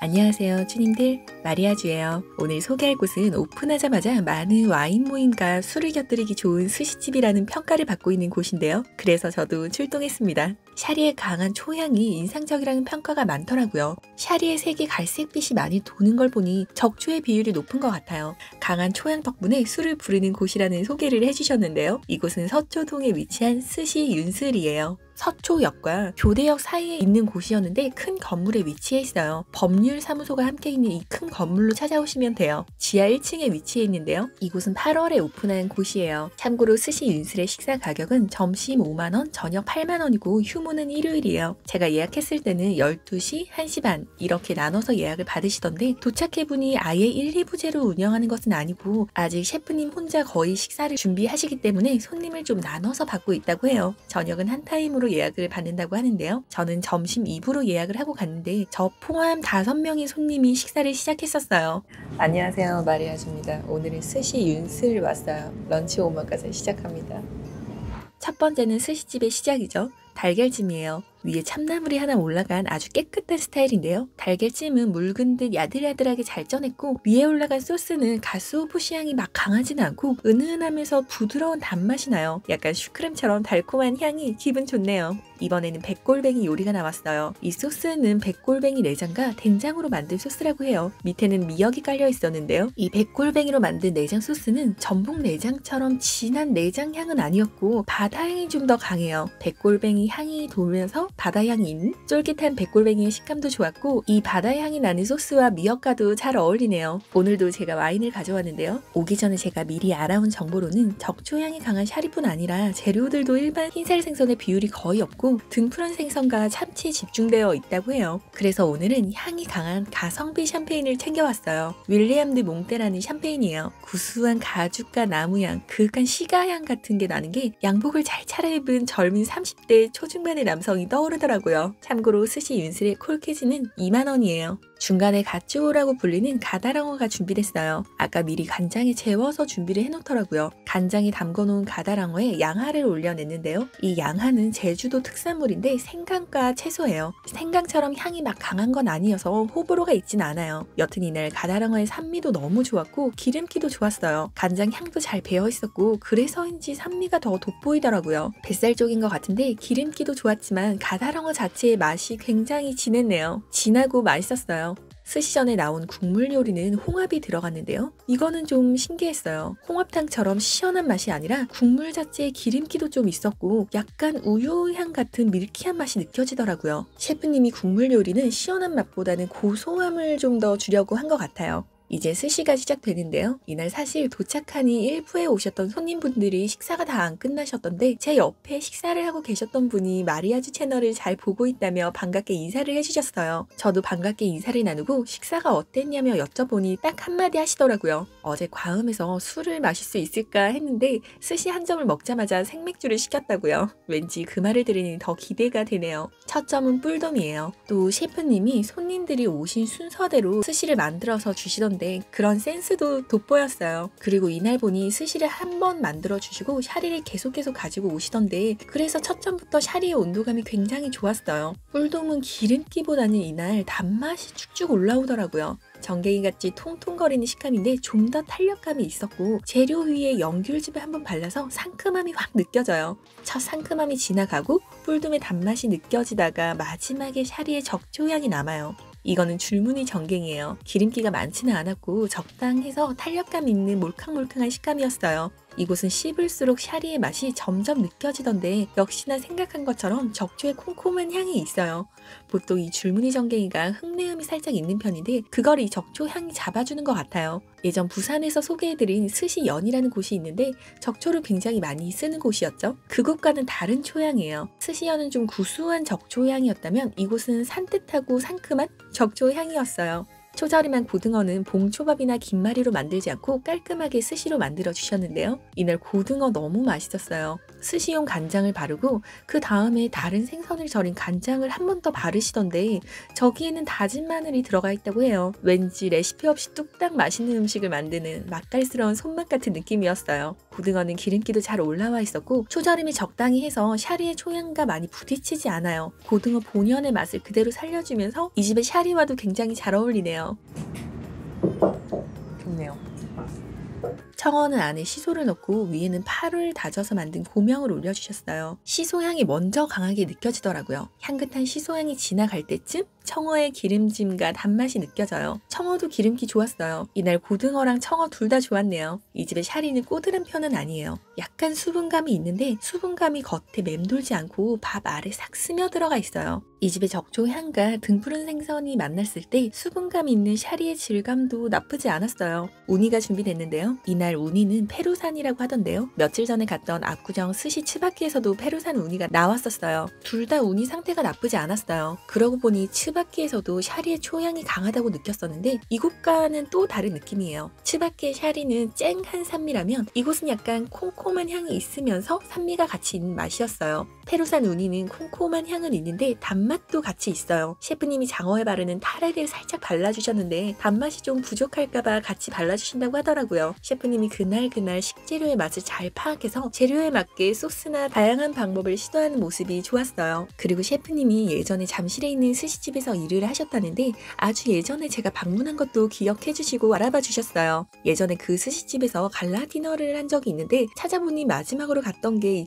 안녕하세요 주님들, 마리아주예요. 오늘 소개할 곳은 오픈하자마자 많은 와인 모임과 술을 곁들이기 좋은 스시집이라는 평가를 받고 있는 곳인데요. 그래서 저도 출동했습니다. 샤리의 강한 초향이 인상적이라는 평가가 많더라고요. 샤리의 색이 갈색빛이 많이 도는 걸 보니 적초의 비율이 높은 것 같아요. 강한 초향 덕분에 술을 부르는 곳이라는 소개를 해주셨는데요. 이곳은 서초동에 위치한 스시 윤슬이에요. 서초역과 교대역 사이에 있는 곳이었는데 큰 건물에 위치해 있어요. 법률사무소가 함께 있는 이 큰 건물로 찾아오시면 돼요. 지하 1층에 위치해 있는데요. 이곳은 8월에 오픈한 곳이에요. 참고로 스시 윤슬의 식사 가격은 점심 5만원, 저녁 8만원이고 휴무는 일요일이에요. 제가 예약했을 때는 12시, 1시 반 이렇게 나눠서 예약을 받으시던데 도착해보니 아예 1, 2부제로 운영하는 것은 아니고 아직 셰프님 혼자 거의 식사를 준비하시기 때문에 손님을 좀 나눠서 받고 있다고 해요. 저녁은 한 타임으로 예약을 받는다고 하는데요. 저는 점심 2부로 예약을 하고 갔는데 저 포함 5명의 손님이 식사를 시작했었어요. 안녕하세요, 마리아주입니다. 오늘은 스시 윤슬 왔어요. 런치 오마카세 시작합니다. 첫 번째는 스시집의 시작이죠. 달걀찜이에요. 위에 참나물이 하나 올라간 아주 깨끗한 스타일인데요. 달걀찜은 묽은 듯 야들야들하게 잘 쪄냈고 위에 올라간 소스는 가스오부시 향이 막 강하지는 않고 은은하면서 부드러운 단맛이 나요. 약간 슈크림처럼 달콤한 향이 기분 좋네요. 이번에는 백골뱅이 요리가 나왔어요. 이 소스는 백골뱅이 내장과 된장으로 만든 소스라고 해요. 밑에는 미역이 깔려 있었는데요. 이 백골뱅이로 만든 내장 소스는 전복 내장처럼 진한 내장 향은 아니었고 바다 향이 좀 더 강해요. 백골뱅이 향이 돌면서 바다 향이 있는 쫄깃한 백골뱅이의 식감도 좋았고 이 바다 향이 나는 소스와 미역과도 잘 어울리네요. 오늘도 제가 와인을 가져왔는데요. 오기 전에 제가 미리 알아온 정보로는 적초향이 강한 샤리뿐 아니라 재료들도 일반 흰살 생선의 비율이 거의 없고 등푸른 생선과 참치에 집중되어 있다고 해요. 그래서 오늘은 향이 강한 가성비 샴페인을 챙겨왔어요. 윌리엄 드 몽테라는 샴페인이에요. 구수한 가죽과 나무향, 그윽한 시가향 같은 게 나는 게 양복을 잘 차려입은 젊은 30대 초중반의 남성이 떠오르더라고요. 참고로 스시 윤슬의 콜케지는 2만원이에요. 중간에 갓주오라고 불리는 가다랑어가 준비됐어요. 아까 미리 간장에 재워서 준비를 해놓더라고요. 간장에 담궈놓은 가다랑어에 양하를 올려냈는데요. 이 양하는 제주도 특산물인데 생강과 채소예요. 생강처럼 향이 막 강한 건 아니어서 호불호가 있진 않아요. 여튼 이날 가다랑어의 산미도 너무 좋았고 기름기도 좋았어요. 간장 향도 잘 배어있었고 그래서인지 산미가 더 돋보이더라고요. 뱃살 쪽인 것 같은데 기름기도 좋았지만 가다랑어 자체의 맛이 굉장히 진했네요. 진하고 맛있었어요. 스시전에 나온 국물 요리는 홍합이 들어갔는데요. 이거는 좀 신기했어요. 홍합탕처럼 시원한 맛이 아니라 국물 자체에 기름기도 좀 있었고 약간 우유향 같은 밀키한 맛이 느껴지더라고요. 셰프님이 국물 요리는 시원한 맛보다는 고소함을 좀 더 주려고 한 것 같아요. 이제 스시가 시작되는데요. 이날 사실 도착하니 일부에 오셨던 손님분들이 식사가 다 안 끝나셨던데 제 옆에 식사를 하고 계셨던 분이 마리아주 채널을 잘 보고 있다며 반갑게 인사를 해주셨어요. 저도 반갑게 인사를 나누고 식사가 어땠냐며 여쭤보니 딱 한마디 하시더라고요. 어제 과음해서 술을 마실 수 있을까 했는데 스시 한 점을 먹자마자 생맥주를 시켰다고요. 왠지 그 말을 들으니 더 기대가 되네요. 첫 점은 뿔돔이에요. 또 셰프님이 손님들이 오신 순서대로 스시를 만들어서 주시던데 그런 센스도 돋보였어요. 그리고 이날 보니 스시를 한 번 만들어 주시고 샤리를 계속 가지고 오시던데 그래서 첫 점부터 샤리의 온도감이 굉장히 좋았어요. 뿔돔은 기름기보다는 이날 단맛이 쭉쭉 올라오더라고요. 정갱이같이 통통거리는 식감인데 좀 더 탄력감이 있었고 재료 위에 연귤즙을 한번 발라서 상큼함이 확 느껴져요. 첫 상큼함이 지나가고 뿔돔의 단맛이 느껴지다가 마지막에 샤리의 적초향이 남아요. 이거는 줄무늬 정갱이에요. 기름기가 많지는 않았고 적당해서 탄력감 있는 몰캉몰캉한 식감이었어요. 이곳은 씹을수록 샤리의 맛이 점점 느껴지던데 역시나 생각한 것처럼 적초의 콤콤한 향이 있어요. 보통 이 줄무늬 정갱이가 흙내음이 살짝 있는 편인데 그걸 이 적초 향이 잡아주는 것 같아요. 예전 부산에서 소개해드린 스시연이라는 곳이 있는데 적초를 굉장히 많이 쓰는 곳이었죠. 그곳과는 다른 초향이에요. 스시연은 좀 구수한 적초 향이었다면 이곳은 산뜻하고 상큼한 적초 향이었어요. 초저렴한 고등어는 봉초밥이나 김말이로 만들지 않고 깔끔하게 스시로 만들어 주셨는데요. 이날 고등어 너무 맛있었어요. 스시용 간장을 바르고 그 다음에 다른 생선을 절인 간장을 한 번 더 바르시던데 저기에는 다진 마늘이 들어가 있다고 해요. 왠지 레시피 없이 뚝딱 맛있는 음식을 만드는 맛깔스러운 손맛 같은 느낌이었어요. 고등어는 기름기도 잘 올라와 있었고 초절임이 적당히 해서 샤리의 초향과 많이 부딪히지 않아요. 고등어 본연의 맛을 그대로 살려주면서 이 집의 샤리와도 굉장히 잘 어울리네요. 좋네요. 청어는 안에 시소를 넣고 위에는 파를 다져서 만든 고명을 올려주셨어요. 시소향이 먼저 강하게 느껴지더라고요. 향긋한 시소향이 지나갈 때쯤 청어의 기름짐과 단맛이 느껴져요. 청어도 기름기 좋았어요. 이날 고등어랑 청어 둘 다 좋았네요. 이 집의 샤리는 꼬들한 편은 아니에요. 약간 수분감이 있는데 수분감이 겉에 맴돌지 않고 밥 아래 싹 스며들어가 있어요. 이 집의 적조향과 등푸른 생선이 만났을 때 수분감 있는 샤리의 질감도 나쁘지 않았어요. 우니가 준비됐는데요. 이날 우니는 페루산이라고 하던데요. 며칠 전에 갔던 압구정 스시 츠바키에서도 페루산 우니가 나왔었어요. 둘 다 우니 상태가 나쁘지 않았어요. 그러고 보니 츠바키에서도 샤리의 초향이 강하다고 느꼈었는데 이곳과는 또 다른 느낌이에요. 츠바키의 샤리는 쨍한 산미라면 이곳은 약간 콩콩한 향이 있으면서 산미가 같이 있는 맛이었어요. 페루산 우니는 콩콩한 향은 있는데 단맛도 같이 있어요. 셰프님이 장어에 바르는 타레를 살짝 발라주셨는데 단맛이 좀 부족할까봐 같이 발라주신다고 하더라고요. 셰프님이 그날 식재료의 맛을 잘 파악해서 재료에 맞게 소스나 다양한 방법을 시도하는 모습이 좋았어요. 그리고 셰프님이 예전에 잠실에 있는 스시집에서 일을 하셨다는데 아주 예전에 제가 방문한 것도 기억해주시고 알아봐 주셨어요. 예전에 그 스시집에서 갈라 디너를 한 적이 있는데 찾아보니 마지막으로 갔던 게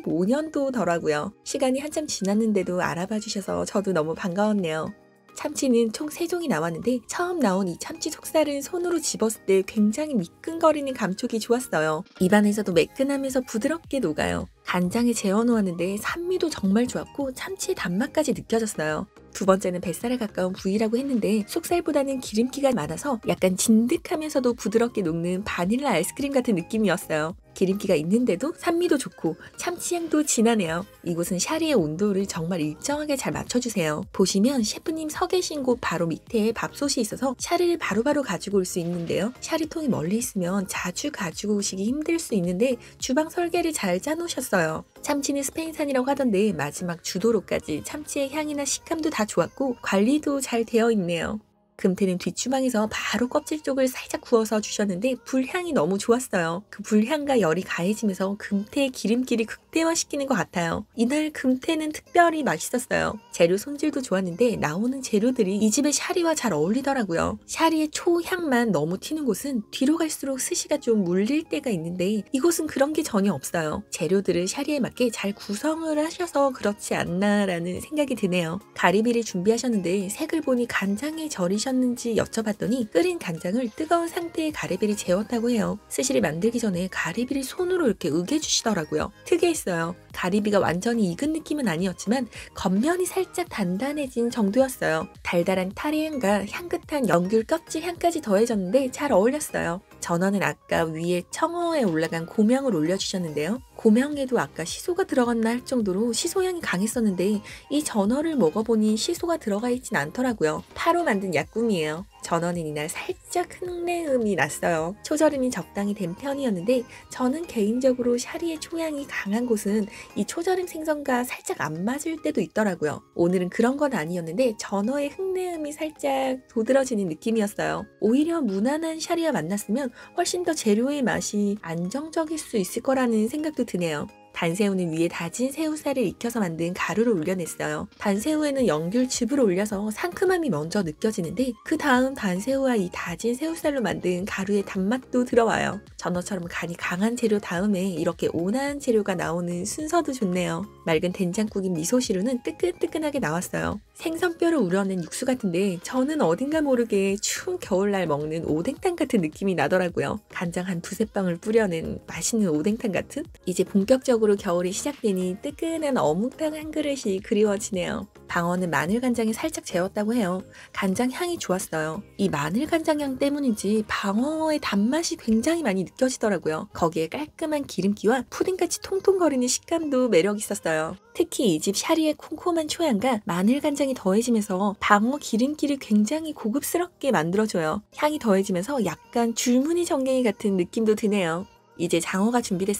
2015년도더라고요. 시간이 한참 지났는데도 알아봐 주셔서 저도 너무 반가웠네요. 참치는 총 3종이 나왔는데 처음 나온 이 참치 속살은 손으로 집었을 때 굉장히 미끈거리는 감촉이 좋았어요. 입안에서도 매끈하면서 부드럽게 녹아요. 간장에 재워놓았는데 산미도 정말 좋았고 참치의 단맛까지 느껴졌어요. 두 번째는 뱃살에 가까운 부위라고 했는데 속살보다는 기름기가 많아서 약간 진득하면서도 부드럽게 녹는 바닐라 아이스크림 같은 느낌이었어요. 기름기가 있는데도 산미도 좋고 참치향도 진하네요. 이곳은 샤리의 온도를 정말 일정하게 잘 맞춰주세요. 보시면 셰프님 서 계신 곳 바로 밑에 밥솥이 있어서 샤리를 바로바로 가지고 올 수 있는데요. 샤리통이 멀리 있으면 자주 가지고 오시기 힘들 수 있는데 주방 설계를 잘 짜놓으셨어요. 참치는 스페인산이라고 하던데 마지막 주도로까지 참치의 향이나 식감도 다 좋았고 관리도 잘 되어 있네요. 금태는 뒷주방에서 바로 껍질 쪽을 살짝 구워서 주셨는데 불향이 너무 좋았어요. 그 불향과 열이 가해지면서 금태의 기름기를 극대화시키는 것 같아요. 이날 금태는 특별히 맛있었어요. 재료 손질도 좋았는데 나오는 재료들이 이 집의 샤리와 잘 어울리더라고요. 샤리의 초향만 너무 튀는 곳은 뒤로 갈수록 스시가 좀 물릴 때가 있는데 이곳은 그런 게 전혀 없어요. 재료들을 샤리에 맞게 잘 구성을 하셔서 그렇지 않나라는 생각이 드네요. 가리비를 준비하셨는데 색을 보니 간장에 절이셨는지 여쭤봤더니 끓인 간장을 뜨거운 상태의 가리비를 재웠다고 해요. 스시를 만들기 전에 가리비를 손으로 이렇게 으개주시더라고요. 특이했어요. 가리비가 완전히 익은 느낌은 아니었지만 겉면이 살짝 단단해진 정도였어요. 달달한 타레향과 향긋한 연귤 껍질 향까지 더해졌는데 잘 어울렸어요. 전어는 아까 위에 청어에 올라간 고명을 올려주셨는데요. 고명에도 아까 시소가 들어갔나 할 정도로 시소향이 강했었는데 이 전어를 먹어보니 시소가 들어가 있진 않더라고요. 파로 만든 약국이에요. 전어는 이날 살짝 흙내음이 났어요. 초절임이 적당히 된 편이었는데 저는 개인적으로 샤리의 초향이 강한 곳은 이 초절임 생선과 살짝 안 맞을 때도 있더라고요. 오늘은 그런 건 아니었는데 전어의 흙내음이 살짝 도드라지는 느낌이었어요. 오히려 무난한 샤리와 만났으면 훨씬 더 재료의 맛이 안정적일 수 있을 거라는 생각도 드네요. 단새우는 위에 다진 새우살을 익혀서 만든 가루를 올려냈어요. 단새우에는 연귤즙을 올려서 상큼함이 먼저 느껴지는데 그 다음 단새우와 이 다진 새우살로 만든 가루의 단맛도 들어와요. 전어처럼 간이 강한 재료 다음에 이렇게 온화한 재료가 나오는 순서도 좋네요. 맑은 된장국인 미소시루는 뜨끈뜨끈하게 나왔어요. 생선뼈를 우려낸 육수 같은데 저는 어딘가 모르게 추운 겨울날 먹는 오뎅탕 같은 느낌이 나더라고요. 간장 한 두세 방울 뿌려낸 맛있는 오뎅탕 같은? 이제 본격적으로 겨울이 시작되니 뜨끈한 어묵탕 한 그릇이 그리워지네요. 방어는 마늘 간장에 살짝 재웠다고 해요. 간장 향이 좋았어요. 이 마늘 간장 향 때문인지 방어의 단맛이 굉장히 많이 느껴지더라고요. 거기에 깔끔한 기름기와 푸딩같이 통통거리는 식감도 매력 있었어요. 특히 이 집 샤리의 콩콩한 초향과 마늘 간장이 더해지면서 방어 기름기를 굉장히 고급스럽게 만들어줘요. 향이 더해지면서 약간 줄무늬 전갱이 같은 느낌도 드네요. 이제 장어가 준비됐어요.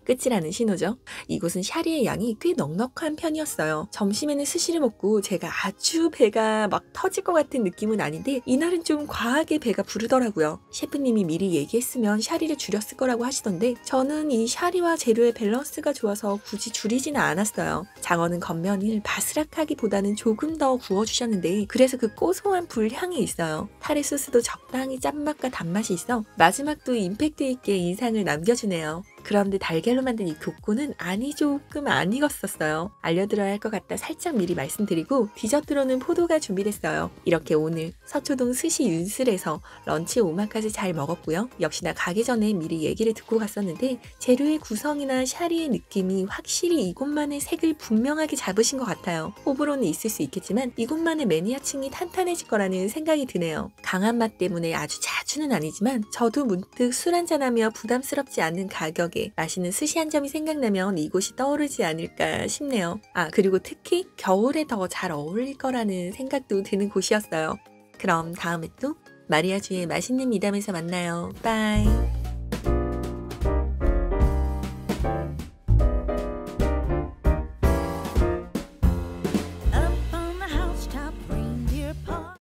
끝이라는 신호죠. 이곳은 샤리의 양이 꽤 넉넉한 편이었어요. 점심에는 스시를 먹고 제가 아주 배가 막 터질 것 같은 느낌은 아닌데 이날은 좀 과하게 배가 부르더라고요. 셰프님이 미리 얘기했으면 샤리를 줄였을 거라고 하시던데 저는 이 샤리와 재료의 밸런스가 좋아서 굳이 줄이지는 않았어요. 장어는 겉면을 바스락하기보다는 조금 더 구워주셨는데 그래서 그 고소한 불향이 있어요. 타레 소스도 적당히 짠맛과 단맛이 있어 마지막도 임팩트 있게 인상을 남겨주네요. 그런데 달걀로 만든 이 교코는 안이 조금 안 익었었어요. 알려드려야 할 것 같다 살짝 미리 말씀드리고 디저트로는 포도가 준비됐어요. 이렇게 오늘 서초동 스시 윤슬에서 런치 오마카세 잘 먹었고요. 역시나 가기 전에 미리 얘기를 듣고 갔었는데 재료의 구성이나 샤리의 느낌이 확실히 이곳만의 색을 분명하게 잡으신 것 같아요. 호불호는 있을 수 있겠지만 이곳만의 매니아층이 탄탄해질 거라는 생각이 드네요. 강한 맛 때문에 아주 자주는 아니지만 저도 문득 술 한잔하며 부담스럽지 않은 가격에 맛있는 스시 한 점이 생각나면 이곳이 떠오르지 않을까 싶네요. 그리고 특히 겨울에 더 잘 어울릴 거라는 생각도 드는 곳이었어요. 그럼 다음에 또 마리아주의 맛있는 미담에서 만나요. 빠이.